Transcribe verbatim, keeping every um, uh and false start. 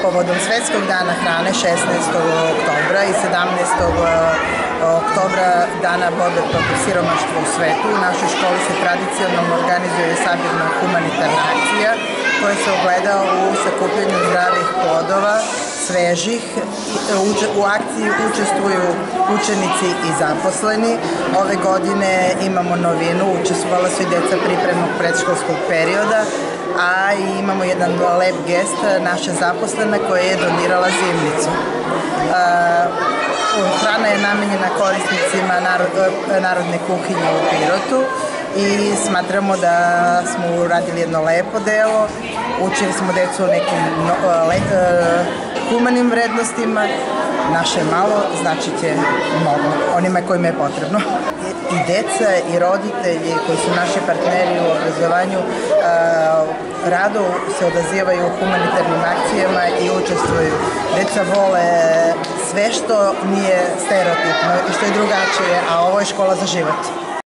povodom Svetskog dana hrane šesnaestog oktobra i sedamnaestog oktobra dana borbe protiv siromaštva u svetu, u našoj školi se tradicionalno organizuje sabirna humanitarna akcija koja se ogleda u sakupljanju zdravih plodova, svežih. U akciji učestvuju učenici i zaposleni. Ove godine imamo novinu, učestvovala su i deca pripremnog predškolskog perioda, a i imamo jedan lep gest naše zaposlene koja je donirala zimnicu. Hrana je namenjena korisnicima Narodne kuhinje u Pirotu i smatramo da smo uradili jedno lepo delo, učili smo decu o nekim humanim vrednostima, naše malo znači će mnogo, onima kojima je potrebno. I deca i roditelji koji su naši partneri u obrazovanju rado se odazivaju u humanitarnim akcijama i učestvuju. Deca vole sve što nije stereotipno i što je drugačije, a ovo je škola za život.